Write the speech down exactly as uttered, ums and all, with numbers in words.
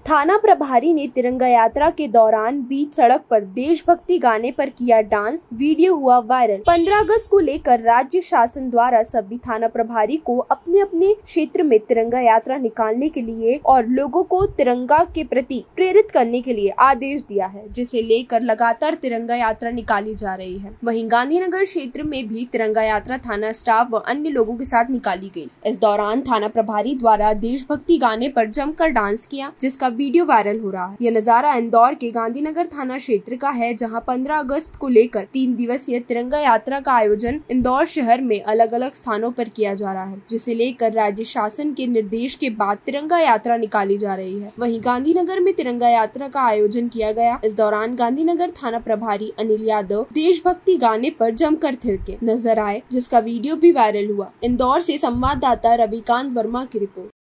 थाना प्रभारी ने तिरंगा यात्रा के दौरान बीच सड़क पर देशभक्ति गाने पर किया डांस, वीडियो हुआ वायरल। पंद्रह अगस्त को लेकर राज्य शासन द्वारा सभी थाना प्रभारी को अपने अपने क्षेत्र में तिरंगा यात्रा निकालने के लिए और लोगों को तिरंगा के प्रति प्रेरित करने के लिए आदेश दिया है, जिसे लेकर लगातार तिरंगा यात्रा निकाली जा रही है। वहीं गांधीनगर क्षेत्र में भी तिरंगा यात्रा थाना स्टाफ व अन्य लोगों के साथ निकाली गई। इस दौरान थाना प्रभारी द्वारा देशभक्ति गाने पर जमकर डांस किया, जिसका वीडियो वायरल हो रहा है। यह नजारा इंदौर के गांधीनगर थाना क्षेत्र का है, जहां पंद्रह अगस्त को लेकर तीन दिवसीय तिरंगा यात्रा का आयोजन इंदौर शहर में अलग अलग स्थानों पर किया जा रहा है, जिसे लेकर राज्य शासन के निर्देश के बाद तिरंगा यात्रा निकाली जा रही है। वहीं गांधीनगर में तिरंगा यात्रा का आयोजन किया गया। इस दौरान गांधीनगर थाना प्रभारी अनिल यादव देशभक्ति गाने पर जमकर थिरके नजर आए, जिसका वीडियो भी वायरल हुआ। इंदौर से संवाददाता रविकांत वर्मा की रिपोर्ट।